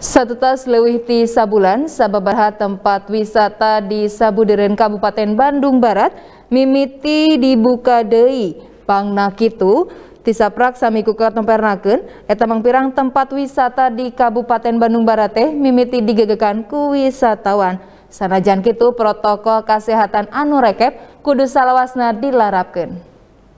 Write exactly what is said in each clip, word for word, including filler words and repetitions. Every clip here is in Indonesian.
Satu tas leuwih ti sabulan sababaraha tempat wisata di Sabudiren Kabupaten Bandung Barat mimiti dibuka deui. Pangna kitu ti saprak sami ku katempernakeun eta mangpirang tempat wisata di Kabupaten Bandung Barat teh mimiti digegekan ku wisatawan. Sanajan kitu protokol kesehatan anu rekep kudu salawasna dilarapkeun.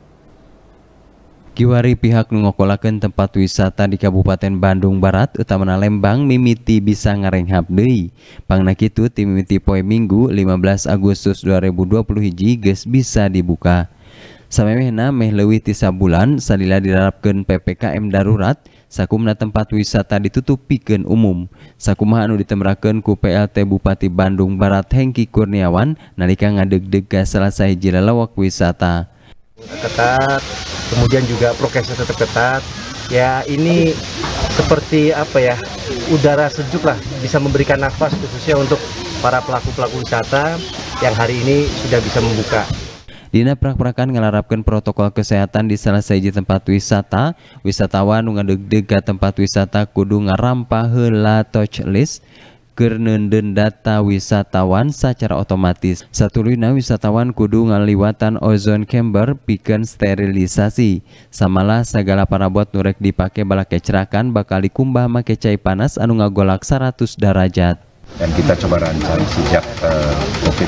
Kiwari pihak ngokolakeun tempat wisata di Kabupaten Bandung Barat utamana Lembang mimiti bisa ngarenghap deui. Pangna kitu ti mimiti poe Minggu lima belas Agustus dua ribu dua puluh hiji geus bisa dibuka. Samemehna meh leuwih ti sabulan salila dilarapkeun P P K M darurat, sakumna tempat wisata ditutup pikeun umum. Sakumaha anu ditembrakeun ku P L T Bupati Bandung Barat Hengki Kurniawan nalika ngadegdeg ka salah sahiji lalawak wisata. Ketat, kemudian juga prokesnya tetap ketat. Ya ini seperti apa ya, udara sejuk lah, bisa memberikan nafas khususnya untuk para pelaku-pelaku wisata yang hari ini sudah bisa membuka. Dina prak-prakan ngalarapkeun protokol kesehatan di salah sahiji tempat wisata. Wisatawan nu ngadegdeg ka tempat wisata kudu ngarampah heula touch list keur neundeun data wisatawan secara otomatis. Satuluyna wisatawan kudu ngaliwatan ozone chamber pikeun sterilisasi. Samalah sagala parabot nu rek dipake bala kecerakan bakal dikumbah make cai panas anu ngagolak seratus derajat. Dan kita coba rancang sejak uh, COVID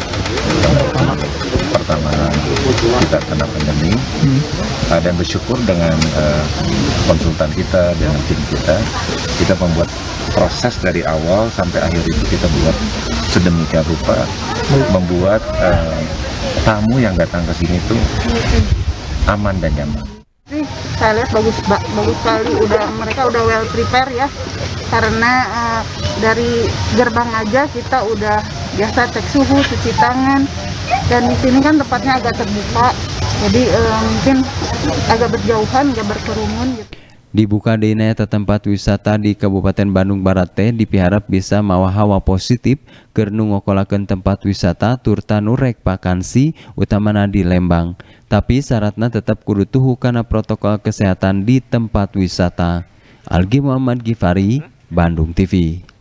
pertama kita kena pandemi, hmm. uh, dan bersyukur dengan uh, konsultan kita, dengan tim kita, kita membuat proses dari awal sampai akhir itu kita buat sedemikian rupa, membuat uh, tamu yang datang ke sini tuh aman dan nyaman. Saya lihat bagus bagus sekali, udah mereka udah well prepare ya, karena uh, dari gerbang aja kita udah biasa cek suhu, cuci tangan, dan di sini kan tempatnya agak terbuka, jadi uh, mungkin agak berjauhan, agak berkerumun gitu. Dibuka deuna eta tempat wisata di Kabupaten Bandung Barat teh dipiharap bisa mawa hawa positif keur nu ngokolakeun tempat wisata turta nu rek vakansi utamana di Lembang. Tapi syaratna tetap kudu tuhu kana protokol kesehatan di tempat wisata. Algi Muhammad Gifari, Bandung T V.